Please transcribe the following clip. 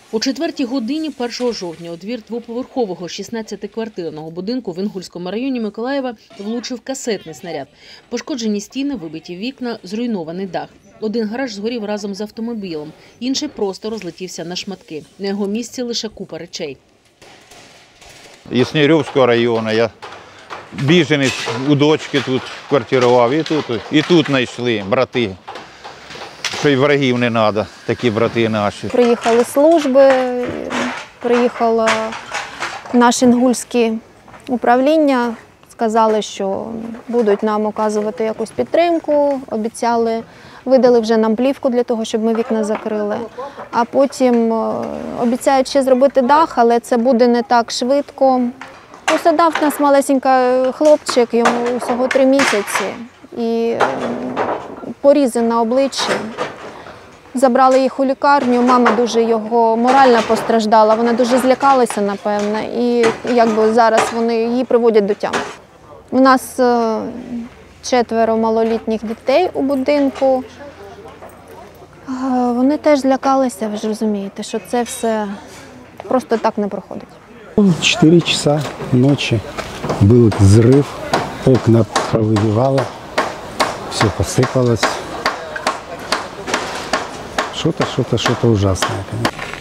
О 4-й годині 1 жовтня у двір двоповерхового 16-квартирного будинку в Інгульському районі Миколаєва влучив касетний снаряд. Пошкоджені стіни, вибиті вікна, зруйнований дах. Один гараж згорів разом з автомобілем, інший просто розлетівся на шматки. На його місці лише купа речей. Із Снігирьовського району, я біженець у дочки тут квартирував, і тут знайшли брати. Що й ворогів не треба, такі брати наші. Приїхали служби, приїхало наше інгульське управління, сказали, що будуть нам оказувати якусь підтримку, обіцяли, видали вже нам плівку для того, щоб ми вікна закрили. А потім обіцяють ще зробити дах, але це буде не так швидко. Посадав нас малесенький хлопчик, йому всього 3 місяці, і порізи на обличчі. Забрали їх у лікарню, мама дуже його морально постраждала, вона дуже злякалася, напевно, і зараз вони її приводять до тями. У нас 4 малолітніх дітей у будинку. Вони теж злякалися, ви ж розумієте, що це все просто так не проходить. В 4 часа ночи был взрыв, окна повыбивало, все посыпалось. Что-то ужасное, конечно.